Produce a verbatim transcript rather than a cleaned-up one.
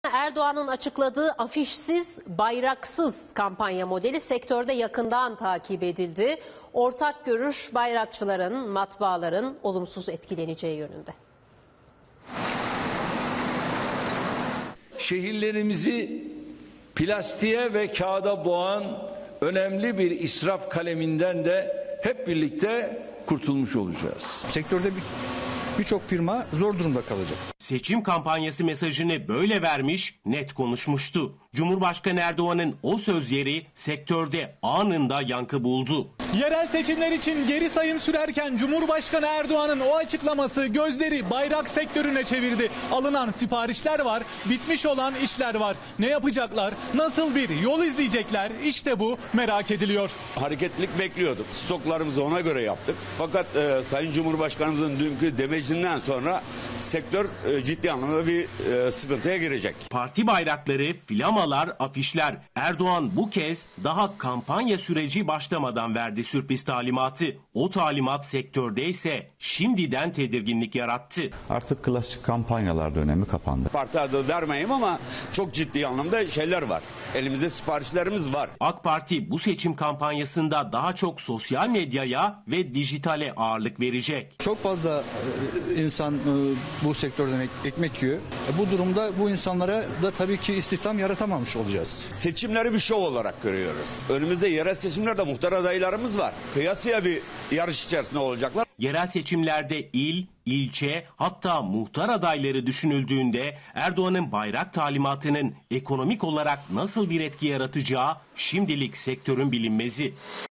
Erdoğan'ın açıkladığı afişsiz, bayraksız kampanya modeli sektörde yakından takip edildi. Ortak görüş bayrakçıların, matbaaların olumsuz etkileneceği yönünde. Şehirlerimizi plastiğe ve kağıda boğan önemli bir israf kaleminden de hep birlikte kurtulmuş olacağız. Sektörde birçok bir firma zor durumda kalacak. Seçim kampanyası mesajını böyle vermiş, net konuşmuştu. Cumhurbaşkanı Erdoğan'ın o sözleri sektörde anında yankı buldu. Yerel seçimler için geri sayım sürerken Cumhurbaşkanı Erdoğan'ın o açıklaması gözleri bayrak sektörüne çevirdi. Alınan siparişler var, bitmiş olan işler var. Ne yapacaklar, nasıl bir yol izleyecekler, işte bu merak ediliyor. Hareketlilik bekliyorduk. Stoklarımızı ona göre yaptık. Fakat e, Sayın Cumhurbaşkanımızın dünkü demecinden sonra sektör e, ciddi anlamda bir e, sıkıntıya girecek. Parti bayrakları, flamalar, afişler. Erdoğan bu kez daha kampanya süreci başlamadan verdi sürpriz talimatı. O talimat sektörde ise şimdiden tedirginlik yarattı. Artık klasik kampanyalar dönemi kapandı. Parti adı vermeyeyim ama çok ciddi anlamda şeyler var. Elimizde siparişlerimiz var. AK Parti bu seçim kampanyasında daha çok sosyal medyaya ve dijitale ağırlık verecek. Çok fazla insan bu sektörden ekmek yiyor. Bu durumda bu insanlara da tabii ki istihdam yaratamamış olacağız. Seçimleri bir şov olarak görüyoruz. Önümüzde yerel seçimlerde muhtar adaylarımız var. Kıyasıya bir yarış içerisinde olacaklar. Yerel seçimlerde il, ilçe hatta muhtar adayları düşünüldüğünde Erdoğan'ın bayrak talimatının ekonomik olarak nasıl bir etki yaratacağı şimdilik sektörün bilinmezi.